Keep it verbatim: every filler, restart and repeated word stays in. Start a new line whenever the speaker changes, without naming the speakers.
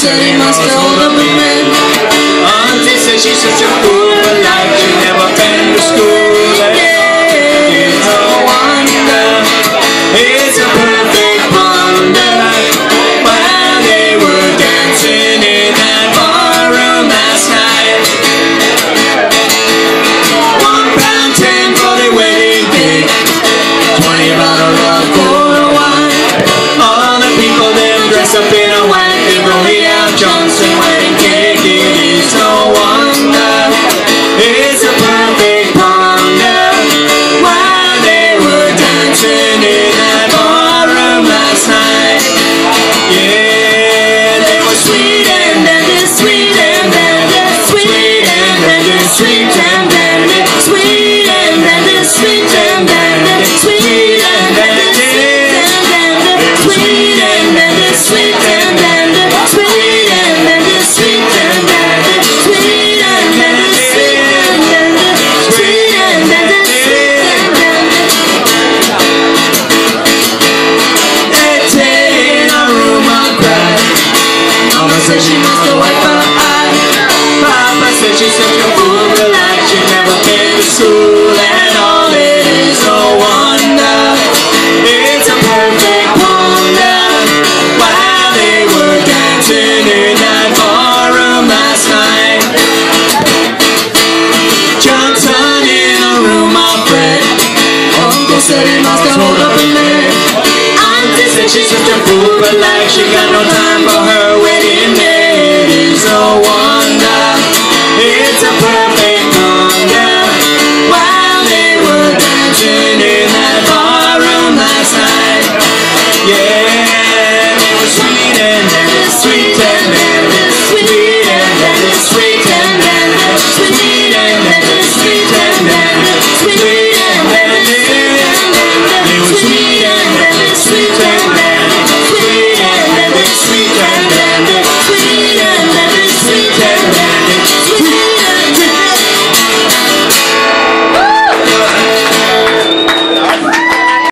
said he must have hold up with me.
Auntie said she's such a fool, but like she never been to school. It's a wonder, it's a perfect wonder. While they were dancing in that ballroom last night, one pound ten for the wedding cake, twenty bottles of cola wine. All the people them dressed up in a white, they go here Johnson wedding cake. It is no wonder, it's a perfect wonder. While they were dancing in that ballroom last night, yeah, they were sweet and dandy, sweet and dandy, sweet and dandy, sweet and dandy, sweet and dandy, sweet and dandy, sweet and dandy, sweet and dandy, sweet and dandy, sweet and dandy, sweet and dandy, sweet and dandy, sweet and dandy, sweet and dandy, sweet and dandy. They stay in a room and cry. Mama said she must have wiped her eye. Papa said she's such a fool, but like she never been to school. And all it is no wonder, it's a perfect wonder. While they were dancing in that ballroom last night, Johnson in a room of Fred. Uncle said he must have hold up a leg. Auntie said she's such a fool, but like she got no